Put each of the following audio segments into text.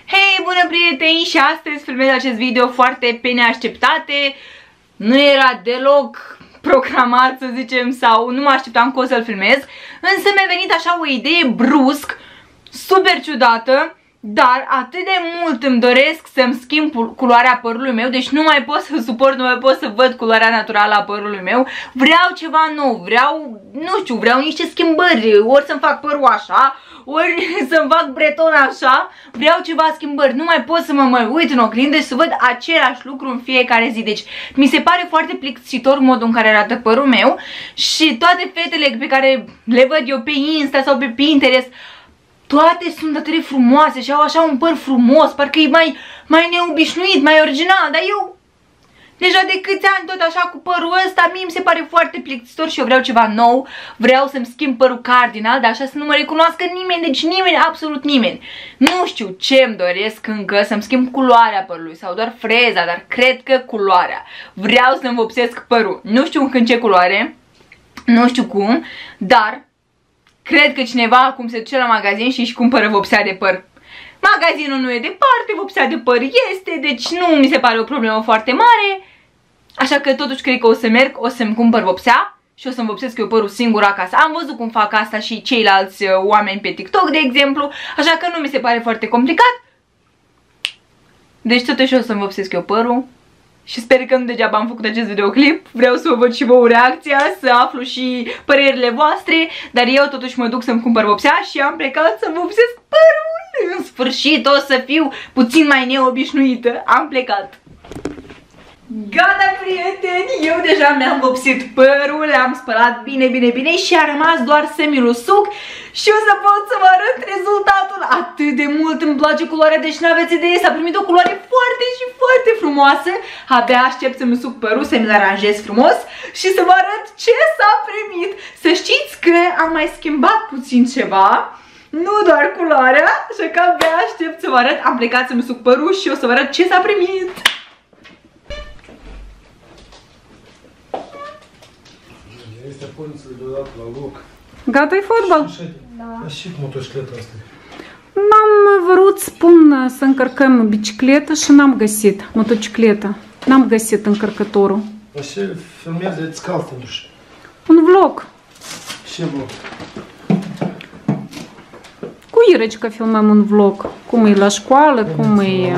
Hei, bună prieteni! Și astăzi filmez acest video foarte pe neașteptate. Nu era deloc programat, să zicem, sau nu mă așteptam că o să-l filmez. Însă mi-a venit așa o idee brusc, super ciudată, dar atât de mult îmi doresc să-mi schimb culoarea părului meu. Deci nu mai pot să suport, nu mai pot să văd culoarea naturală a părului meu. Vreau ceva nou, vreau, nu știu, vreau niște schimbări. Ori să-mi fac părul așa, ori să-mi fac breton așa. Vreau ceva schimbări, nu mai pot să mă uit în oglindă și să văd același lucru în fiecare zi. Deci mi se pare foarte plictisitor modul în care arată părul meu. Și toate fetele pe care le văd eu pe Insta sau pe Pinterest, toate sunt atât de frumoase și au așa un păr frumos, parcă e mai neobișnuit, mai original, dar eu deja de câți ani tot așa cu părul ăsta, mie mi se pare foarte plictisitor și eu vreau ceva nou, vreau să-mi schimb părul cardinal, dar așa să nu mă recunoască nimeni, deci nimeni, absolut nimeni. Nu știu ce îmi doresc încă, să-mi schimb culoarea părului sau doar freza, dar cred că culoarea. Vreau să-mi vopsesc părul, nu știu încă în ce culoare, nu știu cum, dar cred că cineva acum se duce la magazin și își cumpără vopsea de păr. Magazinul nu e departe, vopsea de păr este, deci nu mi se pare o problemă foarte mare. Așa că totuși cred că o să merg, o să-mi cumpăr vopsea și o să-mi vopsesc eu părul singur acasă. Am văzut cum fac asta și ceilalți oameni pe TikTok, de exemplu, așa că nu mi se pare foarte complicat. Deci totuși o să-mi vopsesc eu părul. Și sper că nu degeaba am făcut acest videoclip. Vreau să vă văd și vouă reacția, să aflu și părerile voastre. Dar eu totuși mă duc să-mi cumpăr vopsea și am plecat să vopsesc părul. În sfârșit o să fiu puțin mai neobișnuită. Am plecat. Gata, prieteni, eu deja mi-am vopsit părul, l-am spălat bine și a rămas doar să-mi-l usuc și o să pot să vă arăt rezultatul. Atât de mult îmi place culoarea, deci n-aveți idee, s-a primit o culoare foarte frumoasă. Abia aștept să-mi usuc părul, să-mi-l aranjez frumos și să vă arăt ce s-a primit. Să știți că am mai schimbat puțin ceva, nu doar culoarea, așa că abia aștept să vă arăt. Am plecat să-mi usuc părul și o să vă arăt ce s-a primit. Este puniți-le deodată la loc. Gata-i fotbal? Da. Și cu motocicleta asta? N-am vrut, spun, să încărcăm bicicletă și n-am găsit motocicleta. N-am găsit încărcătorul. Așa filmează, îți caltă, nu știu. Un vlog. Ce vlog? Cu Irăcica filmăm un vlog. Cum e la școală, cum e...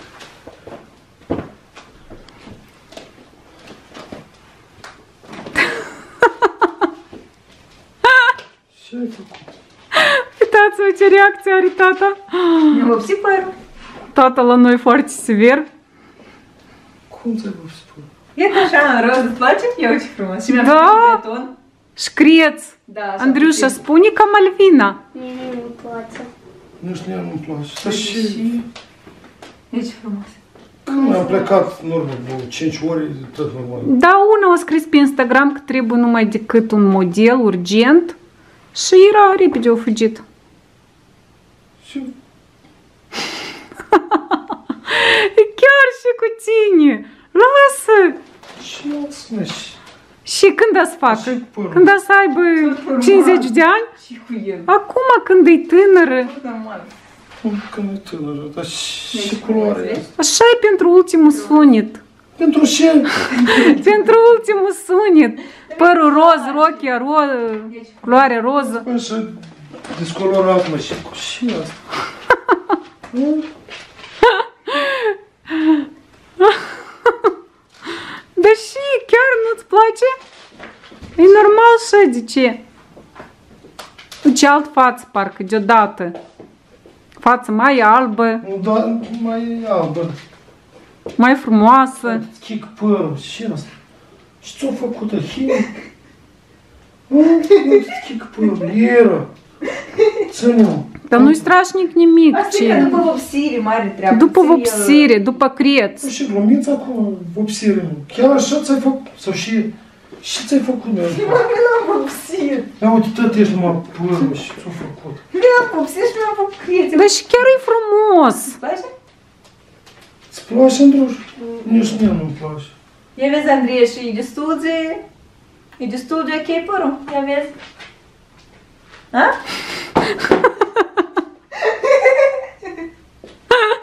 Ce ai făcut? Uitați-vă ce reacție are tata. Mi-a vopsit părul. Tata la noi foarte sever. Cum ți-ai vopsit părul? Iată așa în roz, îți place? Ia uite frumos. Și mi-a făcut beton. Șcrieț. Da, Andriușa, spune ca Malvina. Mie nu-mi place. Nu știu, nu-mi place. Dar și... E ce frumos. Când am plecat în urmă, 5 ore, tot normal. Da, una a scris pe Instagram că trebuie numai decât un model urgent și era repede o fugit. Ce? Chiar și cu tine. Lasă! Ce ați măși? Și când să facă? Când să aibă 50 de ani? Și cu el. Acum când e tânără. Când e tânără, dar și culoare e asta? Așa e pentru ultimul sunet. Pentru ce? Pentru ultimul sunet. Părul roz, rochia roz, culoare roză. Așa descolorat, mă, și cu și asta? Dar și chiar nu-ți place? E normal și de ce? Ce alt față parcă deodată. Față mai albă. Da, mai albă. Mai frumoasă. Chic părul, și asta? Și ți-o făcută himă? Nu-ți chic părul, era. Ține-o. Dar nu-i strașnic nimic. Asta e după vopsire, mare treabă. După vopsire, după creț. Și glumiți acum vopsire. Chiar așa ți-ai făcut? Sau și ți-ai făcut? Și mă, că n-am vopsit. Da, uite, tot ești numai părul și ți-o făcut. Mi-am vopsit și mi-am făcut crețe. Dar și chiar e frumos. Îți place? Îți place, Andruș? Nici mie nu-mi place. Ia vezi, Andrei, și e destul de ok părul. Ia vezi. Ha?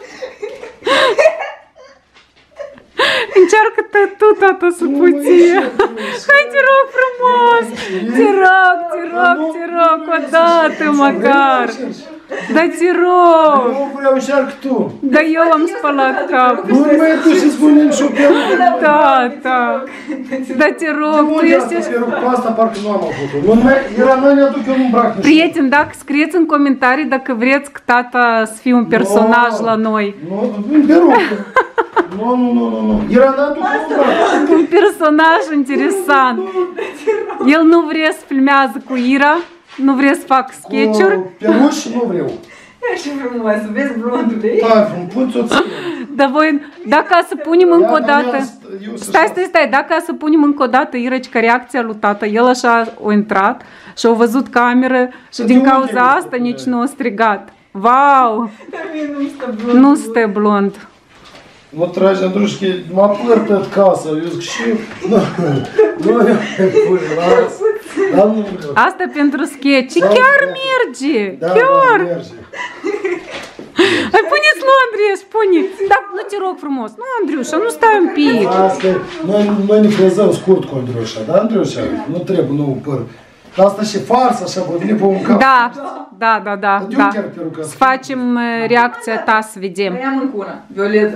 tata să puție. Hai, te rog frumos. Te rog, o dată măcar. Da, te rog. Nu vreau, încearcă tu. Da, eu am spălat capul. Nu mai tu și spune nici o perul. Tata. Da, te rog, tu ești... Cu asta parcă nu am avut-o. Nu mai, era noi ne aduc eu un brac. Prieteni, dacă scrieți în comentarii dacă vreți că tata să fie un personaj la noi. Nu, perul. Nu. Era ne aduc eu un brac. Un personaj interesant. El nu vrea să filmează cu Ira, nu vrea să facă sketch-uri. Cu peruși nu vreau. Ce frumos, vezi blondule? Da, pun-ți o ție. Dar voi, dacă să punem încă o dată... Stai, dacă să punem încă o dată, Irăcica, reacția lui tata, el așa a intrat și a văzut cameră și din cauza asta nici nu a strigat. Wow! Nu stă blond. Mă trage, Andrușchi, mă apăr pe casă, eu zic și... Nu, las. Dar nu vreau. Asta pentru sketch. Chiar merge! Da, Chiar! merge. Hai, puneți lui Andrei, spune. Da, nu te rog frumos. Nu, Andriușa, nu stai un pic. Asta, noi ne frezăm scurt cu Andriușa, da, Andriușa? Nu trebuie nou păr. Asta și farsă, așa, vă vine pe un cap. Da. Să facem reacția ta, să vedem. Mai am încă una, violetă.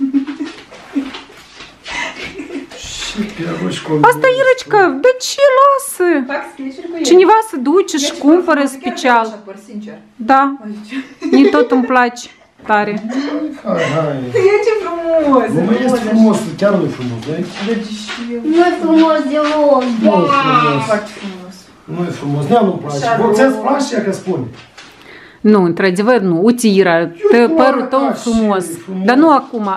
Asta, Irăcica, de ce lasă? Fac sketch-uri cu el. Cineva se duce și cumpără special. Da, mie tot îmi place tare. Hai. E ce frumos! Nu mai este frumos, chiar nu e frumos, da? Nu e frumos deloc. Nu e frumos. Foarte frumos. Nu e frumos, nu-mi place. Ți-ați place ea că spune? Nu, într-adevăr nu. Uite, Ira, părul tău frumos. Dar nu acum,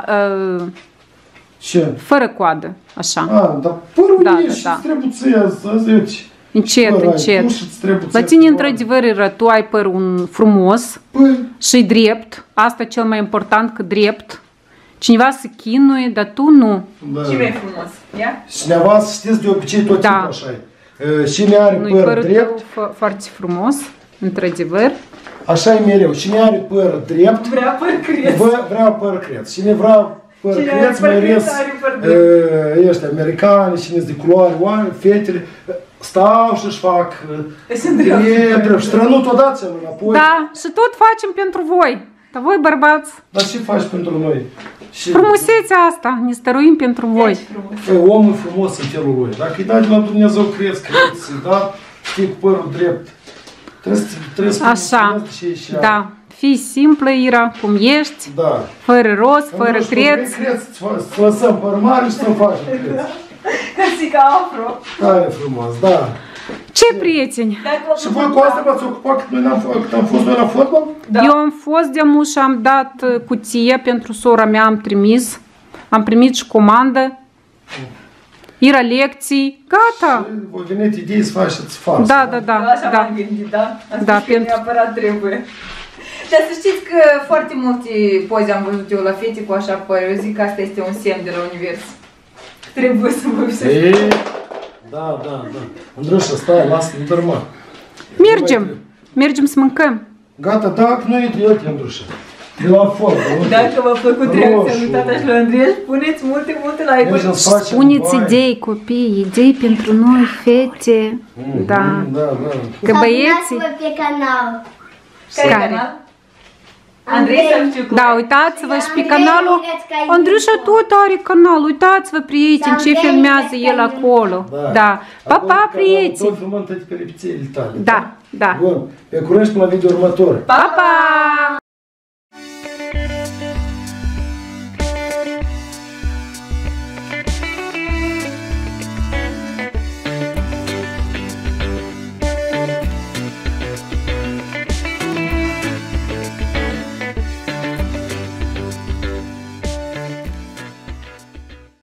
Ce? fără coadă, așa. Dar părul e și trebuie ție să zici. Încet. La tine, într-adevăr, Ira, tu ai părul frumos și drept. Asta cel mai important, că drept. Cineva se chinuie, dar tu nu. Ce mai frumos? Ia? Cineva, știți, de obicei tot timpul așa e. Cine are păr drept... foarte frumos, într-adevăr. Așa e mereu. Cine are păr drept... Vrea păr creț. Vrea păr creț. Cine vrea păr creț, mai ales ăștia americani, cine de culoare, oameni, fetele, stau și-și fac drept. Și trănut odată înapoi. Da, și tot facem pentru voi. Dar voi, bărbați... Dar ce faci pentru noi? Frumusețea asta, ne stăruim pentru voi. Omul frumos în felul lui. Dacă îi dai de la Dumnezeu creț, da? Știi, cu părul drept. Trebuie să așa, da. Fii simplă, Ira, cum ești, fără rost, fără creț. Să lăsăm păr mare și să-mi facem creț. Ca zic afro. Tare frumos, da. Ce prieteni? Și voi cu asta v-ați ocupat cât am fost noi la fotbal? Eu am fost de-amu și am dat cuție pentru sora mea, am trimis. Am primit și comandă. Ira lecții, gata. Și vă venit idei să faceți farsă. Da. Așa m-am gândit, da? Asta neapărat trebuie. Dar să știți că foarte multe poze am văzut eu la fete cu așa păr. Eu zic că asta este un semn de la univers. Trebuie să vă visez. Da. Andrușa, stai, lasă-mi dorma. Mergem să mâncăm. Gata, dacă nu e Andrușa. De la foc. Dacă v-a plăcut reacția lui tata și lui Andrei, puneți multe like-uri. Spuneți idei, copii, idei pentru noi, fete. Da. Că băieții... Pe canal. Care canal? Andrei Sărciucu. Da, uitați-vă și pe canalul. Andrușa tot are canal. Uitați-vă, prieteni, ce filmează el acolo. Da. Pa, prieteni. Tot filmăm toate peripețiile tale. Da. Bun, pe curând și până la video următor. Pa!